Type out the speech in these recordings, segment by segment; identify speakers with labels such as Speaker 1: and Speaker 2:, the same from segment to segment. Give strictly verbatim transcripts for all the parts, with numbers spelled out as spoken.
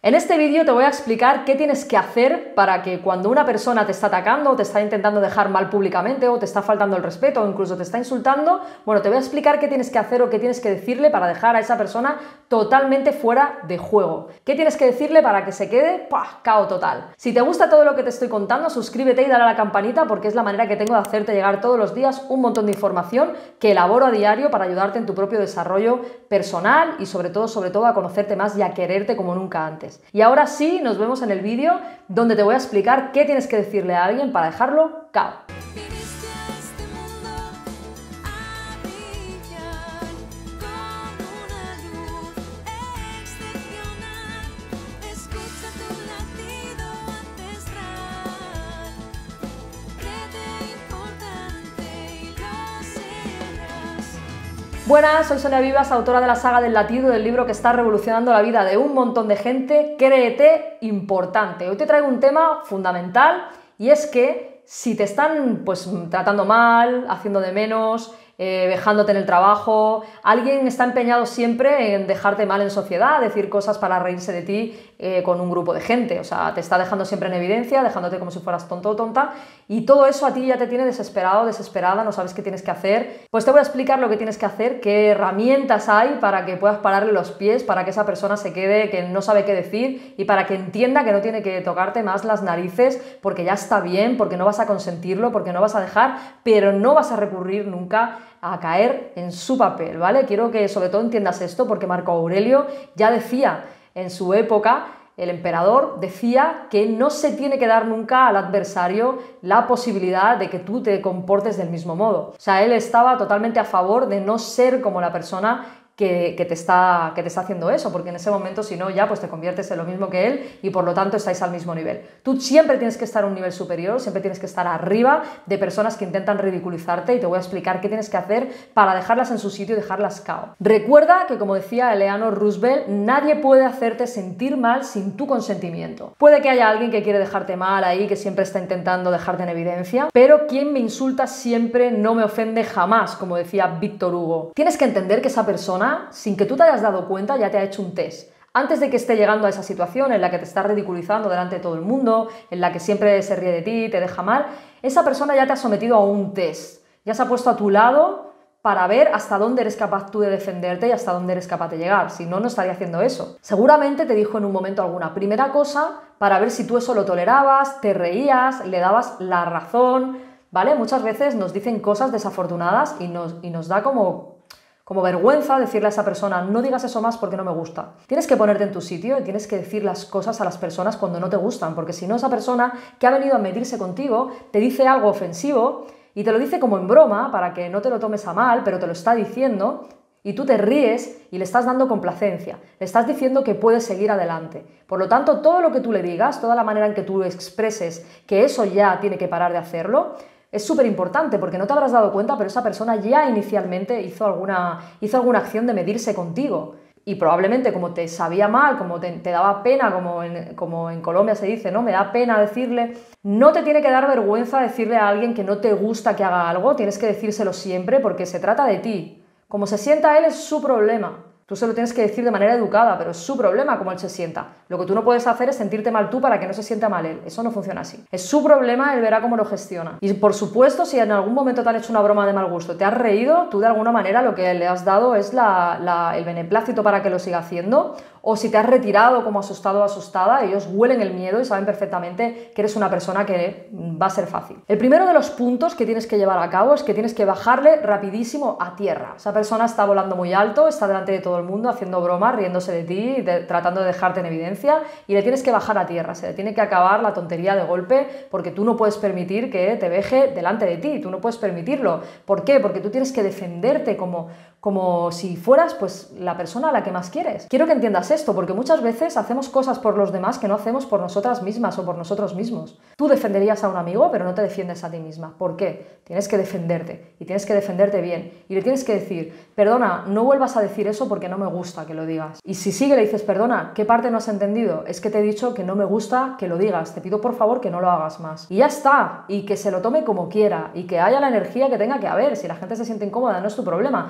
Speaker 1: En este vídeo te voy a explicar qué tienes que hacer para que cuando una persona te está atacando, o te está intentando dejar mal públicamente, o te está faltando el respeto, o incluso te está insultando, bueno, te voy a explicar qué tienes que hacer o qué tienes que decirle para dejar a esa persona totalmente fuera de juego. ¿Qué tienes que decirle para que se quede ¡pah! Cao total? Si te gusta todo lo que te estoy contando, suscríbete y dale a la campanita porque es la manera que tengo de hacerte llegar todos los días un montón de información que elaboro a diario para ayudarte en tu propio desarrollo personal y sobre todo, sobre todo a conocerte más y a quererte como nunca antes. Y ahora sí, nos vemos en el vídeo donde te voy a explicar qué tienes que decirle a alguien para dejarlo cao. Buenas, soy Sonia Vivas, autora de la saga del latido, del libro que está revolucionando la vida de un montón de gente. Créete importante. Hoy te traigo un tema fundamental y es que si te están pues tratando mal, haciendo de menos, eh, vejándote en el trabajo, alguien está empeñado siempre en dejarte mal en sociedad, decir cosas para reírse de ti eh, con un grupo de gente, o sea, te está dejando siempre en evidencia, dejándote como si fueras tonto o tonta, y todo eso a ti ya te tiene desesperado, desesperada, no sabes qué tienes que hacer. Pues te voy a explicar lo que tienes que hacer, qué herramientas hay para que puedas pararle los pies, para que esa persona se quede, que no sabe qué decir, y para que entienda que no tiene que tocarte más las narices, porque ya está bien, porque no vas a consentirlo, porque no vas a dejar, pero no vas a recurrir nunca a caer en su papel, ¿vale? Quiero que sobre todo entiendas esto porque Marco Aurelio ya decía en su época, el emperador decía que no se tiene que dar nunca al adversario la posibilidad de que tú te comportes del mismo modo. O sea, él estaba totalmente a favor de no ser como la persona Que, que, te está, que te está haciendo eso, porque en ese momento, si no, ya pues te conviertes en lo mismo que él y por lo tanto estáis al mismo nivel. Tú siempre tienes que estar a un nivel superior, siempre tienes que estar arriba de personas que intentan ridiculizarte y te voy a explicar qué tienes que hacer para dejarlas en su sitio y dejarlas cao. Recuerda que, como decía Eleanor Roosevelt, nadie puede hacerte sentir mal sin tu consentimiento. Puede que haya alguien que quiere dejarte mal ahí, que siempre está intentando dejarte en evidencia, pero quien me insulta siempre no me ofende jamás, como decía Víctor Hugo. Tienes que entender que esa persona, sin que tú te hayas dado cuenta, ya te ha hecho un test. Antes de que esté llegando a esa situación en la que te está ridiculizando delante de todo el mundo, en la que siempre se ríe de ti, te deja mal, esa persona ya te ha sometido a un test. Ya se ha puesto a tu lado para ver hasta dónde eres capaz tú de defenderte y hasta dónde eres capaz de llegar. Si no, no estaría haciendo eso. Seguramente te dijo en un momento alguna primera cosa para ver si tú eso lo tolerabas, te reías, le dabas la razón, ¿vale? Muchas veces nos dicen cosas desafortunadas y nos, y nos da como... como vergüenza decirle a esa persona, no digas eso más porque no me gusta. Tienes que ponerte en tu sitio y tienes que decir las cosas a las personas cuando no te gustan, porque si no, esa persona que ha venido a medirse contigo te dice algo ofensivo y te lo dice como en broma para que no te lo tomes a mal, pero te lo está diciendo y tú te ríes y le estás dando complacencia, le estás diciendo que puedes seguir adelante. Por lo tanto, todo lo que tú le digas, toda la manera en que tú expreses que eso ya tiene que parar de hacerlo, es súper importante porque no te habrás dado cuenta, pero esa persona ya inicialmente hizo alguna, hizo alguna acción de medirse contigo. Y probablemente como te sabía mal, como te, te daba pena, como en, como en Colombia se dice, ¿no? Me da pena decirle, no te tiene que dar vergüenza decirle a alguien que no te gusta que haga algo, tienes que decírselo siempre porque se trata de ti. Como se sienta él es su problema. Tú se lo tienes que decir de manera educada, pero es su problema cómo él se sienta. Lo que tú no puedes hacer es sentirte mal tú para que no se sienta mal él. Eso no funciona así. Es su problema, él verá cómo lo gestiona. Y por supuesto, si en algún momento te han hecho una broma de mal gusto, te has reído, tú de alguna manera lo que le has dado es la, la, el beneplácito para que lo siga haciendo. O si te has retirado como asustado o asustada, ellos huelen el miedo y saben perfectamente que eres una persona que va a ser fácil. El primero de los puntos que tienes que llevar a cabo es que tienes que bajarle rapidísimo a tierra. Esa persona está volando muy alto, está delante de todo el mundo haciendo bromas, riéndose de ti, de, tratando de dejarte en evidencia y le tienes que bajar a tierra. Se le tiene que acabar la tontería de golpe porque tú no puedes permitir que te veje delante de ti, tú no puedes permitirlo. ¿Por qué? Porque tú tienes que defenderte como... como si fueras pues la persona a la que más quieres. Quiero que entiendas esto, porque muchas veces hacemos cosas por los demás que no hacemos por nosotras mismas o por nosotros mismos. Tú defenderías a un amigo, pero no te defiendes a ti misma. ¿Por qué? Tienes que defenderte, y tienes que defenderte bien, y le tienes que decir, perdona, no vuelvas a decir eso porque no me gusta que lo digas. Y si sigue le dices, perdona, ¿qué parte no has entendido? Es que te he dicho que no me gusta que lo digas, te pido por favor que no lo hagas más. Y ya está, y que se lo tome como quiera, y que haya la energía que tenga que haber. Si la gente se siente incómoda, no es tu problema. Tú lo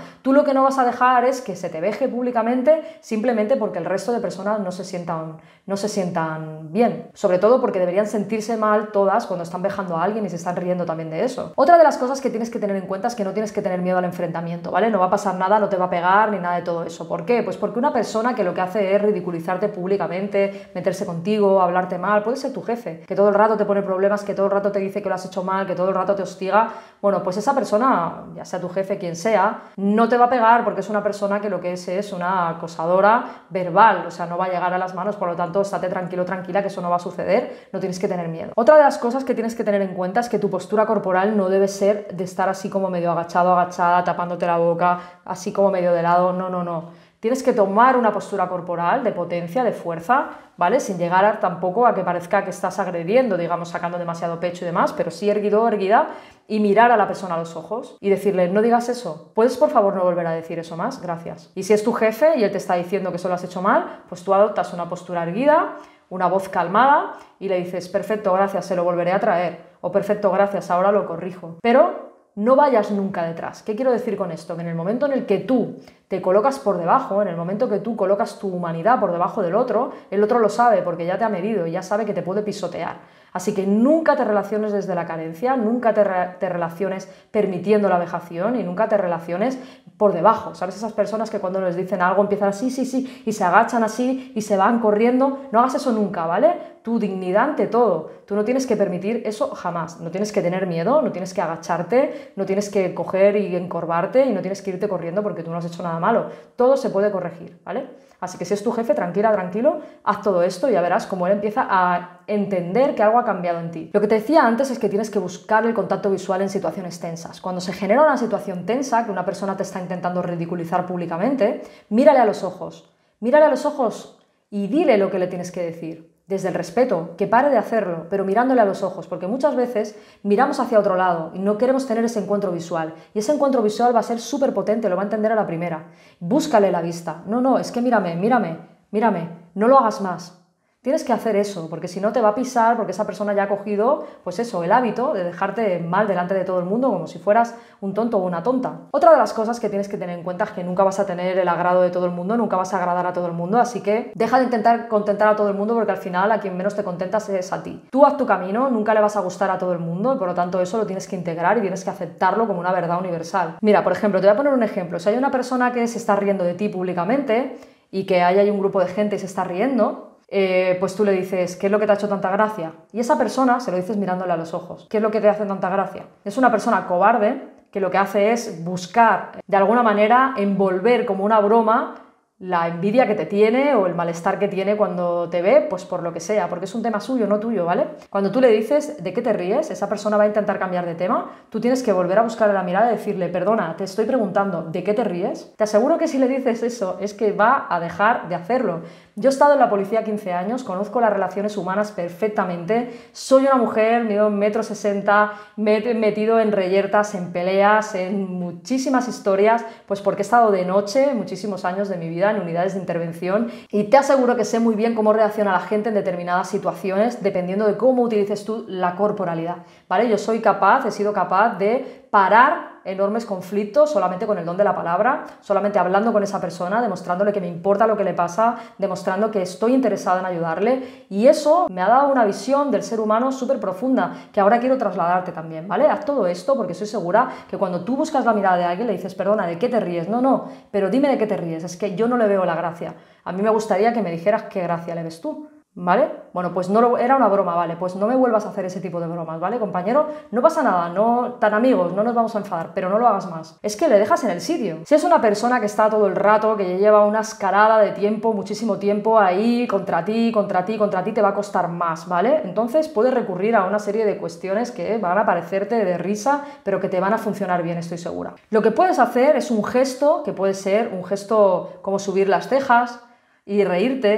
Speaker 1: que no vas a dejar es que se te veje públicamente simplemente porque el resto de personas no se sientan, no se sientan bien. Sobre todo porque deberían sentirse mal todas cuando están vejando a alguien y se están riendo también de eso. Otra de las cosas que tienes que tener en cuenta es que no tienes que tener miedo al enfrentamiento, ¿vale? No va a pasar nada, no te va a pegar ni nada de todo eso. ¿Por qué? Pues porque una persona que lo que hace es ridiculizarte públicamente, meterse contigo, hablarte mal, puede ser tu jefe, que todo el rato te pone problemas, que todo el rato te dice que lo has hecho mal, que todo el rato te hostiga. Bueno, pues esa persona, ya sea tu jefe, quien sea, no te va a pegar porque es una persona que lo que es es una acosadora verbal, o sea, no va a llegar a las manos, por lo tanto, estate tranquilo, tranquila, que eso no va a suceder, no tienes que tener miedo. Otra de las cosas que tienes que tener en cuenta es que tu postura corporal no debe ser de estar así como medio agachado, agachada, tapándote la boca, así como medio de lado, no, no, no. Tienes que tomar una postura corporal de potencia, de fuerza, ¿vale? Sin llegar a, tampoco a que parezca que estás agrediendo, digamos, sacando demasiado pecho y demás, pero sí erguido o erguida, y mirar a la persona a los ojos y decirle, no digas eso, ¿puedes por favor no volver a decir eso más? Gracias. Y si es tu jefe y él te está diciendo que eso lo has hecho mal, pues tú adoptas una postura erguida, una voz calmada y le dices, perfecto, gracias, se lo volveré a traer, o perfecto, gracias, ahora lo corrijo. Pero no vayas nunca detrás. ¿Qué quiero decir con esto? Que en el momento en el que tú te colocas por debajo, en el momento que tú colocas tu humanidad por debajo del otro, el otro lo sabe porque ya te ha medido y ya sabe que te puede pisotear. Así que nunca te relaciones desde la carencia, nunca te, re te relaciones permitiendo la vejación y nunca te relaciones por debajo. ¿Sabes? Esas personas que cuando les dicen algo empiezan así, sí, sí, y se agachan así y se van corriendo. No hagas eso nunca, ¿vale? Tu dignidad ante todo. Tú no tienes que permitir eso jamás. No tienes que tener miedo, no tienes que agacharte, no tienes que coger y encorvarte y no tienes que irte corriendo porque tú no has hecho nada malo. Todo se puede corregir, ¿vale? Así que si es tu jefe, tranquila, tranquilo, haz todo esto y ya verás cómo él empieza a entender que algo ha cambiado en ti. Lo que te decía antes es que tienes que buscar el contacto visual en situaciones tensas. Cuando se genera una situación tensa, que una persona te está intentando ridiculizar públicamente, mírale a los ojos, mírale a los ojos y dile lo que le tienes que decir. Desde el respeto, que pare de hacerlo, pero mirándole a los ojos, porque muchas veces miramos hacia otro lado y no queremos tener ese encuentro visual. Y ese encuentro visual va a ser súper potente, lo va a entender a la primera. Búscale la vista. No, no, es que mírame, mírame, mírame, no lo hagas más. Tienes que hacer eso, porque si no te va a pisar, porque esa persona ya ha cogido, pues eso, el hábito de dejarte mal delante de todo el mundo como si fueras un tonto o una tonta. Otra de las cosas que tienes que tener en cuenta es que nunca vas a tener el agrado de todo el mundo, nunca vas a agradar a todo el mundo, así que deja de intentar contentar a todo el mundo porque al final a quien menos te contentas es a ti. Tú haz tu camino, nunca le vas a gustar a todo el mundo y por lo tanto eso lo tienes que integrar y tienes que aceptarlo como una verdad universal. Mira, por ejemplo, te voy a poner un ejemplo. Si hay una persona que se está riendo de ti públicamente y que hay un grupo de gente y se está riendo, Eh, pues tú le dices, ¿qué es lo que te ha hecho tanta gracia? Y esa persona se lo dices mirándole a los ojos. ¿Qué es lo que te hace tanta gracia? Es una persona cobarde que lo que hace es buscar, de alguna manera, envolver como una broma la envidia que te tiene o el malestar que tiene cuando te ve, pues por lo que sea, porque es un tema suyo, no tuyo, ¿vale? Cuando tú le dices de qué te ríes, esa persona va a intentar cambiar de tema, tú tienes que volver a buscarle la mirada y decirle, perdona, te estoy preguntando, ¿de qué te ríes? Te aseguro que si le dices eso, es que va a dejar de hacerlo. Yo he estado en la policía quince años, conozco las relaciones humanas perfectamente, soy una mujer, mido un metro sesenta, me he metido en reyertas, en peleas, en muchísimas historias, pues porque he estado de noche muchísimos años de mi vida en unidades de intervención y te aseguro que sé muy bien cómo reacciona la gente en determinadas situaciones dependiendo de cómo utilices tú la corporalidad, ¿vale? Yo soy capaz, he sido capaz de parar enormes conflictos solamente con el don de la palabra, solamente hablando con esa persona, demostrándole que me importa lo que le pasa, demostrando que estoy interesada en ayudarle y eso me ha dado una visión del ser humano súper profunda que ahora quiero trasladarte también, ¿vale? Haz todo esto porque estoy segura que cuando tú buscas la mirada de alguien le dices, perdona, ¿de qué te ríes? No, no, pero dime de qué te ríes, es que yo no le veo la gracia. A mí me gustaría que me dijeras qué gracia le ves tú. ¿Vale? Bueno, pues no lo, era una broma, ¿vale? Pues no me vuelvas a hacer ese tipo de bromas, ¿vale, compañero? No pasa nada, no tan amigos, no nos vamos a enfadar, pero no lo hagas más. Es que le dejas en el sitio. Si es una persona que está todo el rato, que lleva una escalada de tiempo, muchísimo tiempo ahí, contra ti, contra ti, contra ti, te va a costar más, ¿vale? Entonces puedes recurrir a una serie de cuestiones que van a parecerte de risa, pero que te van a funcionar bien, estoy segura. Lo que puedes hacer es un gesto, que puede ser un gesto como subir las cejas y reírte.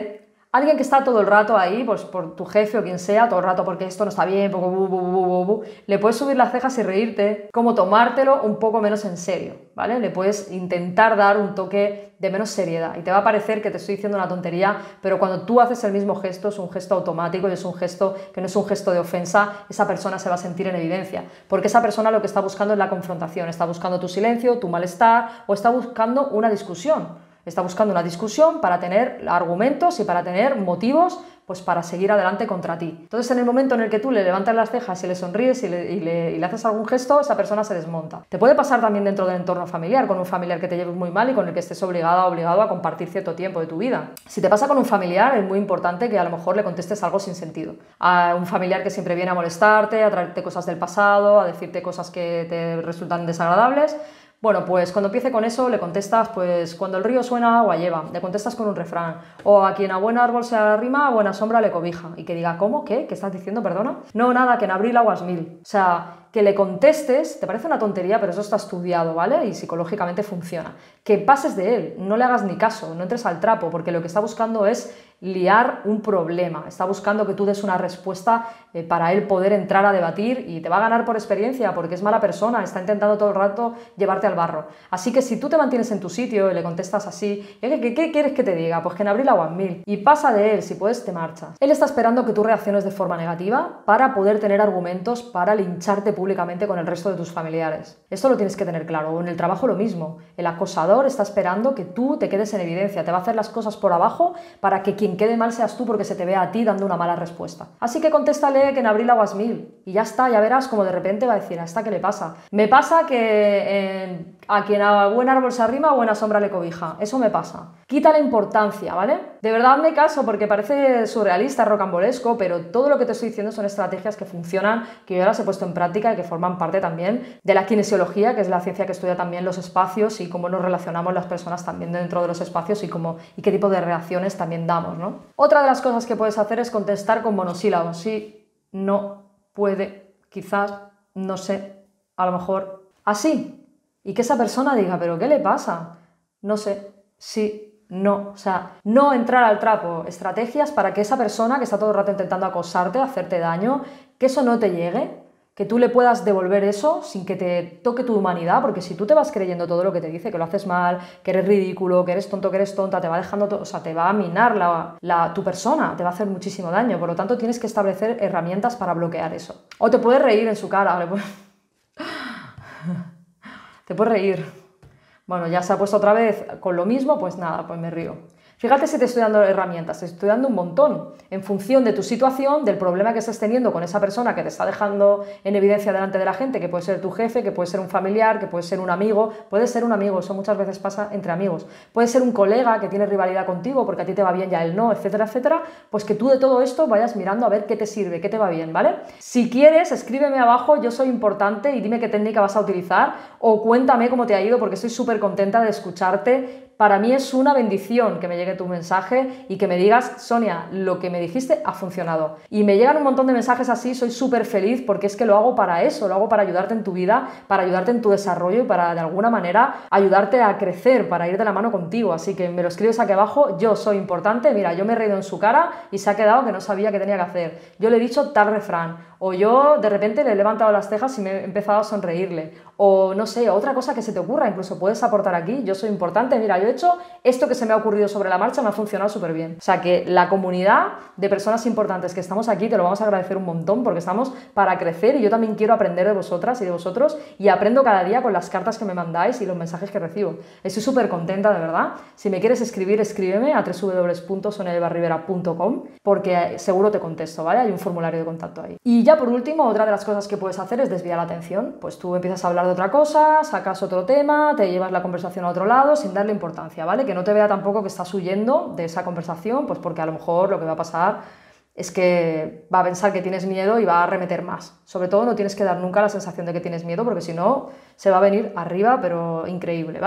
Speaker 1: Alguien que está todo el rato ahí, pues por tu jefe o quien sea, todo el rato porque esto no está bien, bu, bu, bu, bu, bu, bu, le puedes subir las cejas y reírte, como tomártelo un poco menos en serio, ¿vale? Le puedes intentar dar un toque de menos seriedad y te va a parecer que te estoy diciendo una tontería, pero cuando tú haces el mismo gesto, es un gesto automático y es un gesto que no es un gesto de ofensa, esa persona se va a sentir en evidencia, porque esa persona lo que está buscando es la confrontación, está buscando tu silencio, tu malestar o está buscando una discusión. Está buscando una discusión para tener argumentos y para tener motivos pues para seguir adelante contra ti. Entonces, en el momento en el que tú le levantas las cejas y le sonríes y le, y le, y le haces algún gesto, esa persona se desmonta. Te puede pasar también dentro del entorno familiar, con un familiar que te lleves muy mal y con el que estés obligada o obligado a compartir cierto tiempo de tu vida. Si te pasa con un familiar, es muy importante que a lo mejor le contestes algo sin sentido. A un familiar que siempre viene a molestarte, a traerte cosas del pasado, a decirte cosas que te resultan desagradables. Bueno, pues cuando empiece con eso le contestas, pues cuando el río suena agua lleva, le contestas con un refrán, o a quien a buen árbol se arrima, a buena sombra le cobija, y que diga, ¿cómo? ¿Qué? ¿Qué estás diciendo? Perdona. No, nada, que en abril aguas mil. O sea, que le contestes, te parece una tontería, pero eso está estudiado, ¿vale? Y psicológicamente funciona. Que pases de él, no le hagas ni caso, no entres al trapo, porque lo que está buscando es liar un problema, está buscando que tú des una respuesta eh, para él poder entrar a debatir y te va a ganar por experiencia porque es mala persona, está intentando todo el rato llevarte al barro. Así que si tú te mantienes en tu sitio y le contestas así, ¿qué, qué, qué quieres que te diga? Pues que en abril aguas mil y pasa de él, si puedes te marchas. Él está esperando que tú reacciones de forma negativa para poder tener argumentos para lincharte públicamente con el resto de tus familiares. Esto lo tienes que tener claro, o en el trabajo lo mismo, el acosador está esperando que tú te quedes en evidencia, te va a hacer las cosas por abajo para que quien quede mal seas tú porque se te vea a ti dando una mala respuesta. Así que contéstale que en abril aguas mil y ya está, ya verás como de repente va a decir, ¿a esta qué le pasa? Me pasa que eh, a quien a buen árbol se arrima, a buena sombra le cobija. Eso me pasa. Quita la importancia, ¿vale? De verdad hazme caso porque parece surrealista, rocambolesco, pero todo lo que te estoy diciendo son estrategias que funcionan, que yo las he puesto en práctica y que forman parte también de la kinesiología, que es la ciencia que estudia también los espacios y cómo nos relacionamos las personas también dentro de los espacios y, cómo, y qué tipo de reacciones también damos, ¿no? Otra de las cosas que puedes hacer es contestar con monosílabos. Sí, no, puede, quizás, no sé, a lo mejor, así. Y que esa persona diga, ¿pero qué le pasa? No sé, sí, no. O sea, no entrar al trapo. Estrategias para que esa persona que está todo el rato intentando acosarte, hacerte daño, que eso no te llegue, que tú le puedas devolver eso sin que te toque tu humanidad, porque si tú te vas creyendo todo lo que te dice, que lo haces mal, que eres ridículo, que eres tonto, que eres tonta, te va dejando, o sea, te va a minar la, la, tu persona, te va a hacer muchísimo daño, por lo tanto tienes que establecer herramientas para bloquear eso. O te puedes reír en su cara, le puedes... te puedes reír. Bueno, ya se ha puesto otra vez con lo mismo, pues nada, pues me río. Fíjate si te estoy dando herramientas, te estoy dando un montón, en función de tu situación, del problema que estés teniendo con esa persona que te está dejando en evidencia delante de la gente, que puede ser tu jefe, que puede ser un familiar, que puede ser un amigo, puede ser un amigo, eso muchas veces pasa entre amigos, puede ser un colega que tiene rivalidad contigo porque a ti te va bien y a él no, etcétera, etcétera, pues que tú de todo esto vayas mirando a ver qué te sirve, qué te va bien, ¿vale? Si quieres, escríbeme abajo, yo soy importante y dime qué técnica vas a utilizar o cuéntame cómo te ha ido porque estoy súper contenta de escucharte. Para mí es una bendición que me llegue tu mensaje y que me digas, Sonia, lo que me dijiste ha funcionado. Y me llegan un montón de mensajes así, soy súper feliz porque es que lo hago para eso, lo hago para ayudarte en tu vida, para ayudarte en tu desarrollo y para de alguna manera ayudarte a crecer, para ir de la mano contigo. Así que me lo escribes aquí abajo, yo soy importante, mira, yo me he reído en su cara y se ha quedado que no sabía qué tenía que hacer. Yo le he dicho tal refrán, o yo de repente le he levantado las cejas y me he empezado a sonreírle, o no sé, otra cosa que se te ocurra, incluso puedes aportar aquí, yo soy importante, mira, yo he hecho esto que se me ha ocurrido sobre la marcha, me ha funcionado súper bien. O sea que la comunidad de personas importantes que estamos aquí te lo vamos a agradecer un montón porque estamos para crecer y yo también quiero aprender de vosotras y de vosotros y aprendo cada día con las cartas que me mandáis y los mensajes que recibo. Estoy súper contenta, de verdad. Si me quieres escribir, escríbeme a w w w punto sonia eva rivera punto com porque seguro te contesto, ¿vale? Hay un formulario de contacto ahí. Y ya por último, otra de las cosas que puedes hacer es desviar la atención. Pues tú empiezas a hablar de otra cosa, sacas otro tema, te llevas la conversación a otro lado sin darle importancia, ¿vale? Que no te vea tampoco que estás huyendo de esa conversación, pues porque a lo mejor lo que va a pasar es que va a pensar que tienes miedo y va a arremeter más. Sobre todo no tienes que dar nunca la sensación de que tienes miedo porque si no se va a venir arriba, pero increíble, ¿vale?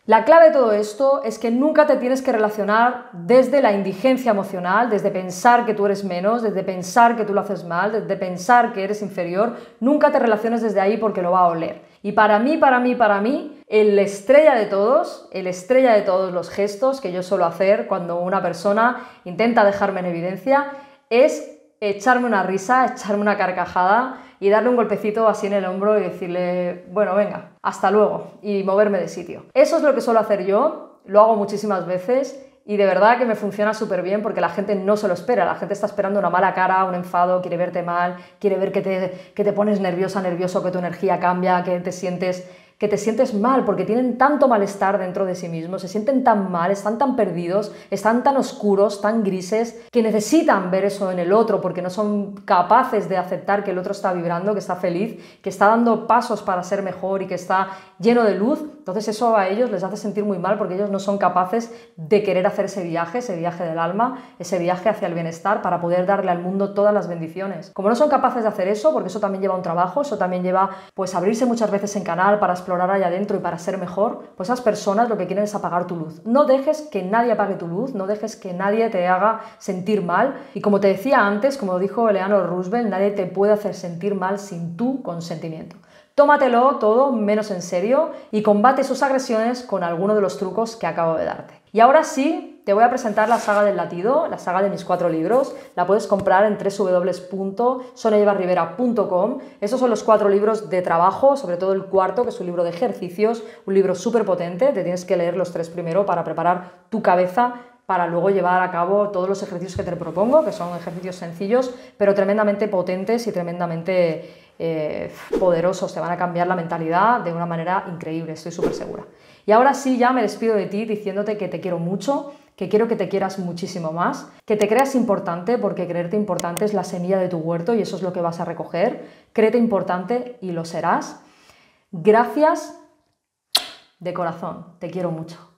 Speaker 1: La clave de todo esto es que nunca te tienes que relacionar desde la indigencia emocional, desde pensar que tú eres menos, desde pensar que tú lo haces mal, desde pensar que eres inferior. Nunca te relaciones desde ahí porque lo va a oler. Y para mí, para mí, para mí, el estrella de todos, el estrella de todos los gestos que yo suelo hacer cuando una persona intenta dejarme en evidencia es echarme una risa, echarme una carcajada y darle un golpecito así en el hombro y decirle, bueno, venga, hasta luego, y moverme de sitio. Eso es lo que suelo hacer yo, lo hago muchísimas veces y de verdad que me funciona súper bien porque la gente no se lo espera, la gente está esperando una mala cara, un enfado, quiere verte mal, quiere ver que te, que te pones nerviosa, nervioso, que tu energía cambia, que te sientes... que te sientes mal porque tienen tanto malestar dentro de sí mismos, se sienten tan mal, están tan perdidos, están tan oscuros, tan grises, que necesitan ver eso en el otro porque no son capaces de aceptar que el otro está vibrando, que está feliz, que está dando pasos para ser mejor y que está lleno de luz. Entonces eso a ellos les hace sentir muy mal porque ellos no son capaces de querer hacer ese viaje, ese viaje del alma, ese viaje hacia el bienestar para poder darle al mundo todas las bendiciones. Como no son capaces de hacer eso, porque eso también lleva un trabajo, eso también lleva pues abrirse muchas veces en canal para explorar explorar allá adentro y para ser mejor, pues esas personas lo que quieren es apagar tu luz. No dejes que nadie apague tu luz, no dejes que nadie te haga sentir mal. Y como te decía antes, como dijo Eleanor Roosevelt, nadie te puede hacer sentir mal sin tu consentimiento. Tómatelo todo menos en serio y combate sus agresiones con alguno de los trucos que acabo de darte. Y ahora sí, te voy a presentar la saga del latido, la saga de mis cuatro libros. La puedes comprar en w w w punto sonia eva rivera punto com. Esos son los cuatro libros de trabajo, sobre todo el cuarto, que es un libro de ejercicios, un libro súper potente. Te tienes que leer los tres primero para preparar tu cabeza para luego llevar a cabo todos los ejercicios que te propongo, que son ejercicios sencillos, pero tremendamente potentes y tremendamente eh, poderosos. Te van a cambiar la mentalidad de una manera increíble, estoy súper segura. Y ahora sí, ya me despido de ti diciéndote que te quiero mucho, que quiero que te quieras muchísimo más, que te creas importante, porque creerte importante es la semilla de tu huerto y eso es lo que vas a recoger. Créete importante y lo serás. Gracias de corazón, te quiero mucho.